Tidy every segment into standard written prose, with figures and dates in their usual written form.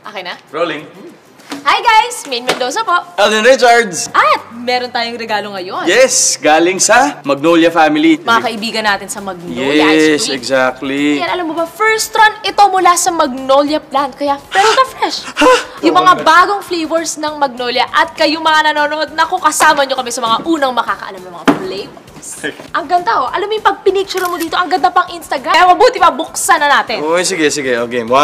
Akin na? Rolling. Hi guys! Maine Mendoza po. Alden Richards! At meron tayong regalo ngayon. Yes! Galing sa Magnolia family. Mga kaibigan natin sa Magnolia Ice Yes, Cream. exactly. Yan, alam mo ba, first run ito mula sa Magnolia plant. Kaya pero na fresh. Yung mga bagong flavors ng Magnolia. At kayo mga nanonood, naku, kasama nyo kami sa mga unang makakaalam ng mga flavors. Ang ganda oh. Alam mo yung pag pinicture mo dito, ang ganda pang Instagram. Kaya mabuti pa, buksan na natin. Uy, sige. Okay, 1, 2,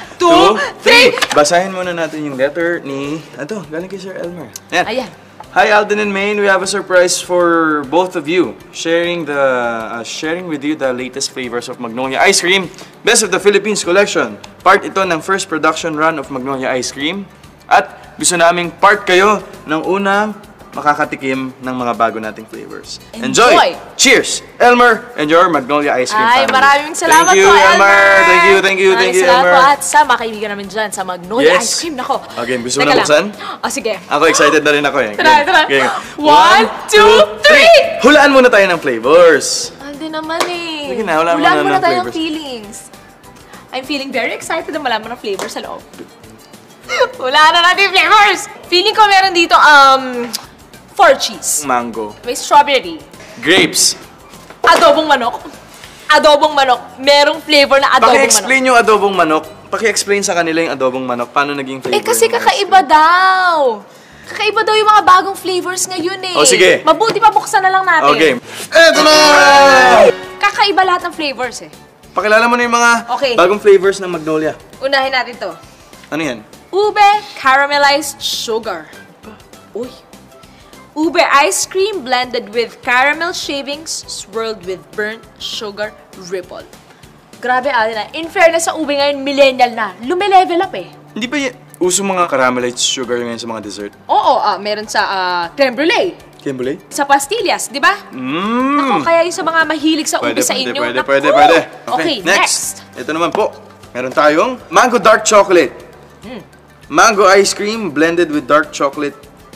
3. Basahin muna natin yung letter ni... Ito, galing kay Sir Elmer. Yan. Ayan. Hi Alden and Maine, we have a surprise for both of you. Sharing with you the latest flavors of Magnolia Ice Cream, Best of the Philippines collection. Part ito ng first production run of Magnolia Ice Cream. At gusto naming part kayo ng unang makakatikim ng mga bago nating flavors. Enjoy! Cheers! Elmer and your Magnolia Ice Cream Ay, family. maraming salamat Thank you, po, Elmer! Thank you, salamat Elmer! po at sa mga kaibigan namin dyan sa Magnolia Yes. Ice Cream. Nako. Okay, gusto mo na buksan? Sige. Ako, excited na rin ako eh. Tara. Okay. 1, 2, 3! Hulaan muna tayo ng flavors. Hindi naman eh. Sige na, hulaan muna muna ng tayo ng flavors. feelings. I'm feeling very excited na malaman ng flavors sa loob. Wala na natin yung flavors! Feeling ko meron dito, 4 cheese. Mango. May strawberry. Grapes. Adobong manok. Adobong manok. Merong flavor na adobong manok. Paki-explain yung adobong manok. Paki-explain sa kanila yung adobong manok. Paano naging flavor? Kasi kakaiba daw. Kakaiba daw yung mga bagong flavors ngayon eh. O, sige. Mabuti pa buksan na lang natin. Okay. Eto na! Kakaiba lahat ng flavors eh. Pakilala mo na yung mga bagong flavors ng Magnolia. Unahin natin to. Ano yan? Ube caramelized sugar. Uy. Ube ice cream blended with caramel shavings swirled with burnt sugar ripple. Grabe, Alden na. In fairness sa ube ngayon, millennial na. Lumilevel up eh. Hindi ba uso mga caramelized sugar ngayon sa mga dessert? Oo, meron sa creme brulee. Creme brulee? Sa pastillas, di ba? Ako, kaya yung sa mga mahilig sa ube sa inyo. Pwede. Okay, next. Ito naman po. Meron tayong mango dark chocolate. Mango ice cream blended with dark chocolate.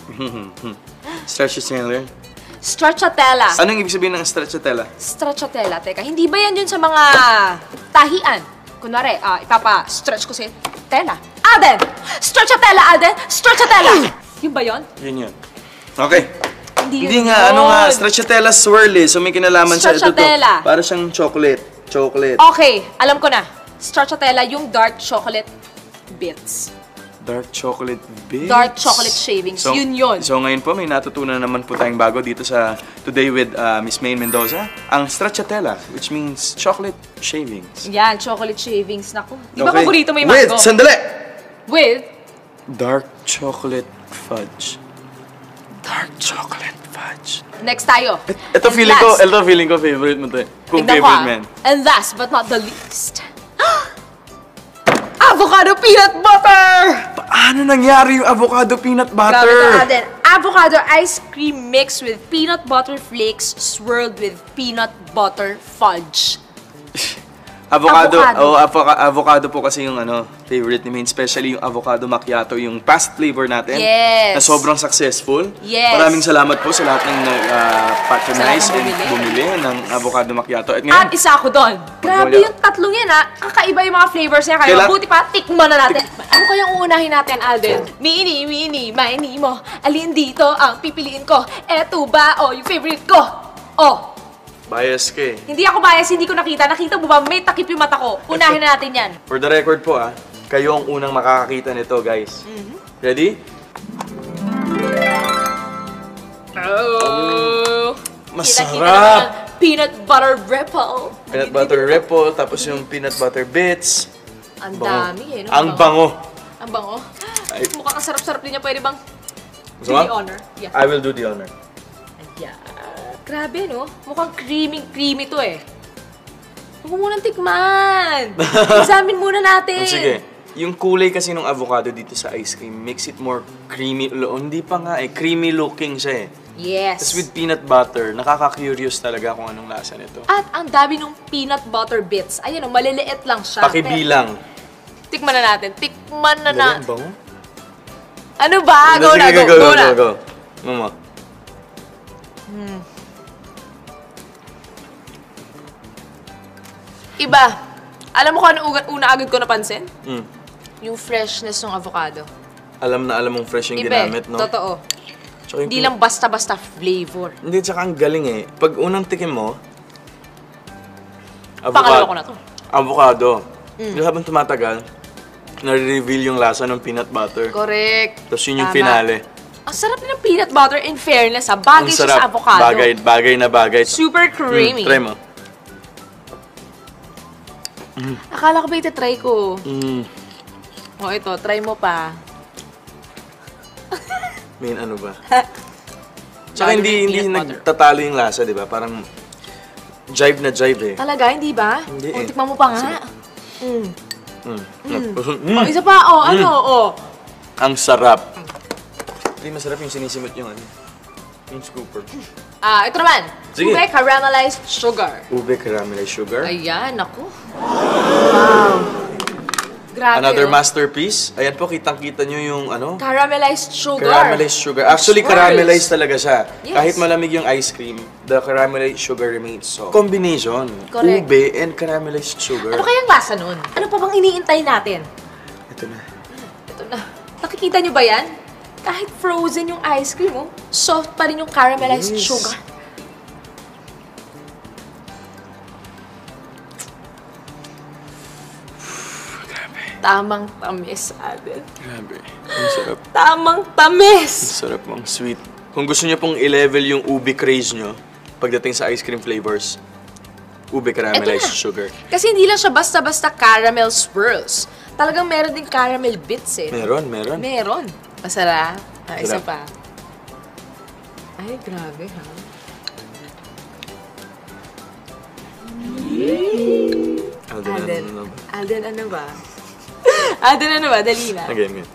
Stracciatella. Stracciatella. Anong ibig sabihin ng stracciatella? Stracciatella, teka, hindi ba yan yun sa mga tahian? Kunwari, ipapa-stretch ko si tela. Alden! Stracciatella, Alden! Stracciatella! Yun ba yun? Yun. Okay. Hindi Hindi nga, ano nga, stracciatella swirl eh. So may kinalaman siya. Ito Stracciatella. para siyang chocolate. Okay, alam ko na. Stracciatella, yung dark chocolate bits. Dark chocolate bits. Dark chocolate shavings. Yun. So ngayon po, may natutunan naman po tayong bago dito sa Today with Miss Maine Mendoza. Ang stracciatella, which means chocolate shavings. Yan, chocolate shavings. Naku, di ba paborito mo yung mango? With, sandali! With? Dark chocolate fudge. Dark chocolate fudge. Next tayo. Ito feeling ko favorite mo to eh. Kung favorite man. And last but not the least. Avocado peanut butter! Paano nangyari yung avocado peanut butter? Grabe ka din. Avocado ice cream mixed with peanut butter flakes swirled with peanut butter fudge. Avocado po kasi yung favorite ni Maine, especially yung avocado macchiato, yung past flavor natin. Yes. Na sobrang successful. Yes. Maraming salamat po sa lahat ng patronize and bumili ng avocado macchiato. At ngayon, At isa ako doon. Grabe yung tatlong yan kakaiba yung mga flavors niya. Kaya mabuti pa, tikman na natin. Ano kayang uunahin natin, Alden? Mini, maini mo. Alin dito ang pipiliin ko? Eto ba yung favorite ko? bias ka eh. Hindi ako bias, hindi ko nakita. Nakita mo ba? May takip yung mata ko. Unahin na natin yan. For the record po kayo ang unang makakakita nito, guys. Ready? Oh! Masarap! Kita peanut butter ripple. Peanut butter ripple, tapos yung peanut butter bits. Ang dami eh. Ang bango. Ang bango. Mukhang sarap-sarap din niya. Pwede bang do Gusto the honor? Yeah. I will do the honor. Yeah. Grabe, no? Mukhang creamy to eh. Huwag mo munang tikman. Examine muna natin. Sige. Yung kulay kasi ng avocado dito sa ice cream makes it more creamy. Hindi pa nga creamy looking siya eh. Yes. Tapos with peanut butter, nakaka-curious talaga kung anong lasa nito. At ang dami ng peanut butter bits. Ayan o, maliliit lang siya. Pakibilang. Tikman na natin. Tikman na na. Ang bango. Ano ba? Go na. Go. Mama. Iba. Alam mo kung ano una agad ko napansin? yung freshness ng avocado. Alam na alam mong fresh yung Ibe, ginamit, no? totoo. Tsaka yung Hindi lang basta-basta flavor. Hindi, tsaka ang galing eh. Pag unang tikim mo, Pangalawa ko na to. Avocado. Habang tumatagal, nare-reveal yung lasa ng peanut butter. Correct. Tapos yun yung Tama. finale. Ang sarap din ng peanut butter, in fairness ha. Bagay Ang siya sarap. sa avocado. Bagay na bagay. Super creamy. Try mo. Akala ko ba iti-try ko? Mm. Ito, try mo pa. Main ano ba? Tsaka Bago hindi yung peanut butter. nagtatalo yung lasa, di ba? Parang jive na jive eh. Talaga, hindi ba? Hindi O, eh. tikman mo pa nga. Isa pa, Ang sarap. Hindi masarap yung sinisimot yung ano. Yung scooper. Ito naman. Sige. Ube caramelized sugar. Ube caramelized sugar. Ayan, ako. Wow. Grabe. Another oh. masterpiece. Ayan po, kitang-kita nyo yung ano? Caramelized sugar. Caramelized sugar. Actually, Swirls. caramelized talaga siya. Yes. Kahit malamig yung ice cream, the caramelized sugar remains soft. Combination. Correct. Ube and caramelized sugar. Ano kayang lasa nun? Ano pa bang iniintay natin? Ito na. Ito na. Nakikita nyo ba yan? Kahit frozen yung ice cream, oh, soft pa rin yung caramelized Yes. sugar. Tamang tamis, Aden. Grabe. Ang sarap. Tamang tamis! Ang sarap, ang sweet. Kung gusto nyo pong i-level yung ube craze nyo, pagdating sa ice cream flavors, ube caramelized Eto na. sugar. Kasi hindi lang siya basta-basta caramel swirls. Talagang meron din caramel bits eh. Meron. Meron. Masarap. Isa Sarap. pa. Ay, grabe ha. Alden, ano ba? Alden, ano ba? Alden, ano ba? Dali na. Again.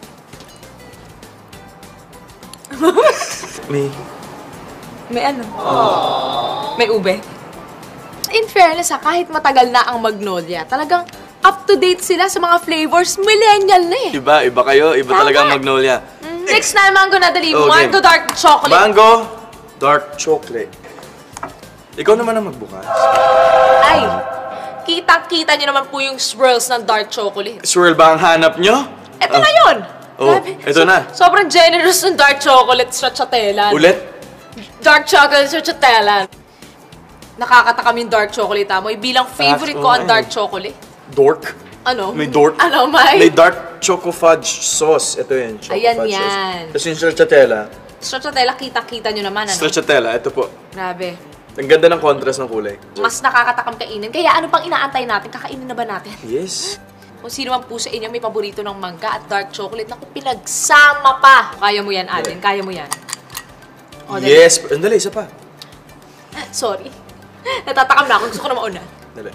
May ano? May ube. In fairness ha, kahit matagal na ang Magnolia, talagang up-to-date sila sa mga flavors. Millennial na eh. Iba kayo. Iba Tama. talaga ang Magnolia. Next na, mango na dali. Okay. Mango dark chocolate. Mango, dark chocolate. Ikaw naman ang magbukas. Ay, kitang-kita nyo naman po yung swirls ng dark chocolate. Swirl ba ang hanap nyo? Eto na yun! Oh, Grabe. eto na. Sobrang generous ng dark chocolate stracciatella. Ulit? Dark chocolate stracciatella. Nakakatakam yung dark chocolate, amoy. Bilang favorite ko ang dark chocolate. Dork? Ano? May dork? Ano, may? May dark choco fudge sauce. Ito yun, choco Ayan fudge yan. sauce. Tapos yung stracciatella. Stracciatella, kita-kita nyo naman, ano? Stracciatella, ito po. Grabe. Ang ganda ng contrast ng kulay. Mas nakakatakam kainin. Kaya ano pang inaantay natin? Kakainin na ba natin? Yes. Kung sino man po sa inyo may paborito ng mangga at dark chocolate, naku, pinagsama pa. Kaya mo yan, Alden. Kaya mo yan. O, dali. Yes. Andali, isa pa. Sorry. Natatakam na ako. Gusto ko na mauna. Dali.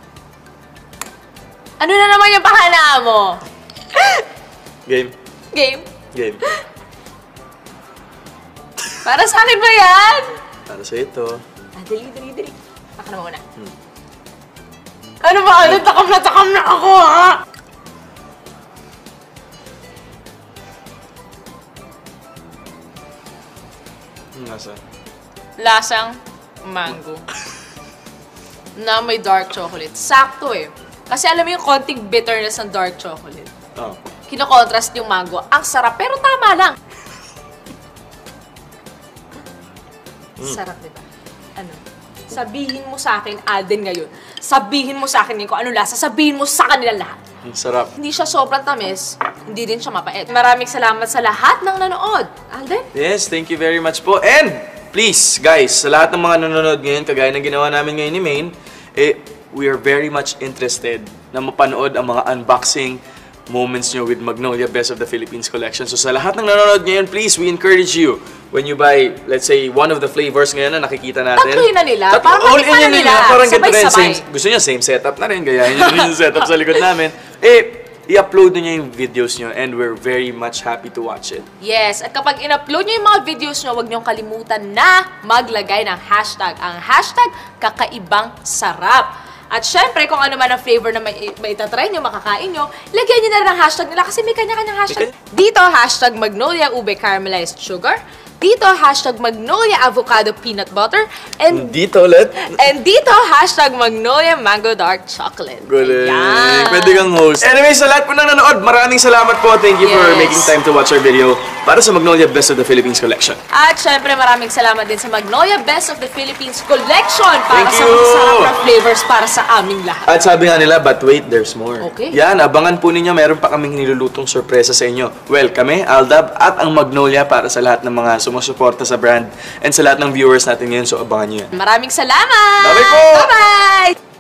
Ano na naman yung pahanaan mo? Game. Game? Game. Para sa akin ba yan? Para sa ito. Dali. Ako na mauna. Ano ba? Takam na ako, ha? Nasa? Lasang mango. Na may dark chocolate. Sakto eh. Kasi alam mo yung konting bitterness ng dark chocolate. Oh. Kino-contrast yung mango. Ang sarap, pero tama lang. Sarap, di ba? Ano? Sabihin mo sa akin, Alden, ngayon. Sabihin mo sa akin kung ano lasa. Sabihin mo sa kanila lahat. Ang sarap. Hindi siya sobrang tamis, hindi din siya mapait. Maraming salamat sa lahat ng nanood. Alden? Yes, thank you very much po. And, please, guys, sa lahat ng mga nanonood ngayon, kagaya ng ginawa namin ngayon ni Maine, we are very much interested na mapanood ang mga unboxing moments nyo with Magnolia Best of the Philippines Collection. So sa lahat ng nanonood ngayon, please, we encourage you, when you buy, let's say, one of the flavors ngayon na nakikita natin. Tatloy na nila. Tatlo, Parang all matikman in na yun nila. Parang ganito rin. Sabay-sabay. Gusto nyo, same setup na rin. Gayahin nyo rin yung setup sa likod namin. I-upload nyo yung videos nyo and we're very much happy to watch it. Yes, at kapag in-upload nyo yung mga videos nyo, huwag niyong kalimutan na maglagay ng hashtag. Ang hashtag, kakaibang sarap. At syempre, kung ano man ang flavor na maitatry nyo, makakain nyo, lagyan nyo na rin ang hashtag nila kasi may kanya-kanyang hashtag. Dito, hashtag Magnolia Ube Caramelized Sugar. dito, hashtag Magnolia Avocado Peanut Butter. And Dito ulit. dito, hashtag Magnolia Mango Dark Chocolate. Galing. Ayan. Pwede kang host. Anyway, sa lahat po nang nanood, maraming salamat po. Thank you for Yes. making time to watch our video para sa Magnolia Best of the Philippines Collection. At syempre, maraming salamat din sa Magnolia Best of the Philippines Collection para Thank sa you. masarap na flavors para sa aming lahat. At sabi nga nila, but wait, there's more. Okay. Yan, abangan po ninyo, meron pa kaming nilulutong sorpresa sa inyo. Well, kami, Aldab, at ang Magnolia para sa lahat ng mga sumusuporta sa brand and sa lahat ng viewers natin ngayon, so abangan nyo yan. Maraming salamat! Bye-bye po! Bye-bye!